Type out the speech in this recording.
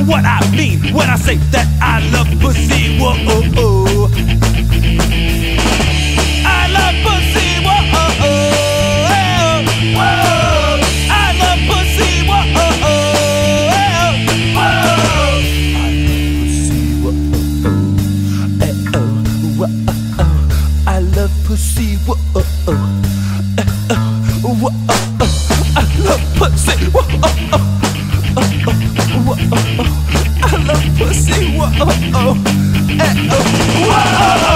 what I mean when I say that I love pussy. Whoa, oh, oh. I love pussy. Whoa, oh, oh. Whoa. I love pussy. Whoa, oh, oh. Whoa. I love pussy. Whoa, oh, oh. Whoa, oh, oh. I love pussy. Whoa, oh, oh. Whoa, oh, oh. I love pussy. Whoa, oh, oh. Whoa, oh, oh.